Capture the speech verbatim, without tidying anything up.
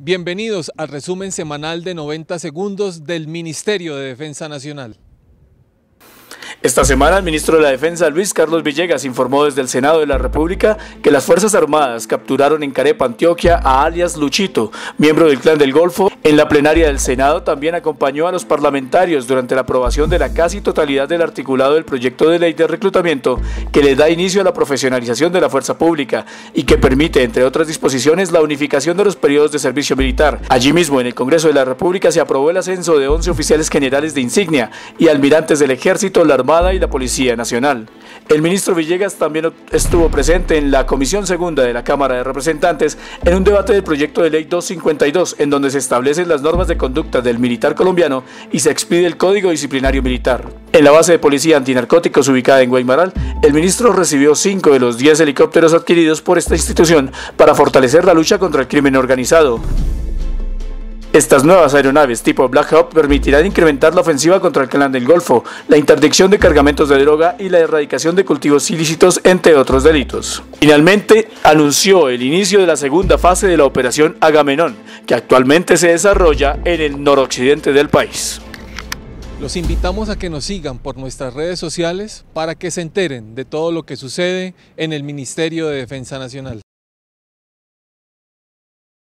Bienvenidos al resumen semanal de noventa segundos del Ministerio de Defensa Nacional. Esta semana el ministro de la Defensa, Luis Carlos Villegas, informó desde el Senado de la República que las Fuerzas Armadas capturaron en Carepa, Antioquia, a alias Luchito, miembro del Clan del Golfo. En la plenaria del Senado también acompañó a los parlamentarios durante la aprobación de la casi totalidad del articulado del proyecto de ley de reclutamiento que le da inicio a la profesionalización de la fuerza pública y que permite, entre otras disposiciones, la unificación de los periodos de servicio militar. Allí mismo, en el Congreso de la República, se aprobó el ascenso de once oficiales generales de insignia y almirantes del Ejército, la Armada y la Policía Nacional. El ministro Villegas también estuvo presente en la Comisión Segunda de la Cámara de Representantes en un debate del proyecto de ley doscientos cincuenta y dos, en donde se establecen las normas de conducta del militar colombiano y se expide el Código Disciplinario Militar. En la base de policía antinarcóticos ubicada en Guaymaral, el ministro recibió cinco de los diez helicópteros adquiridos por esta institución para fortalecer la lucha contra el crimen organizado. Estas nuevas aeronaves tipo Black Hawk permitirán incrementar la ofensiva contra el Clan del Golfo, la interdicción de cargamentos de droga y la erradicación de cultivos ilícitos, entre otros delitos. Finalmente, anunció el inicio de la segunda fase de la operación Agamenón, que actualmente se desarrolla en el noroccidente del país. Los invitamos a que nos sigan por nuestras redes sociales para que se enteren de todo lo que sucede en el Ministerio de Defensa Nacional.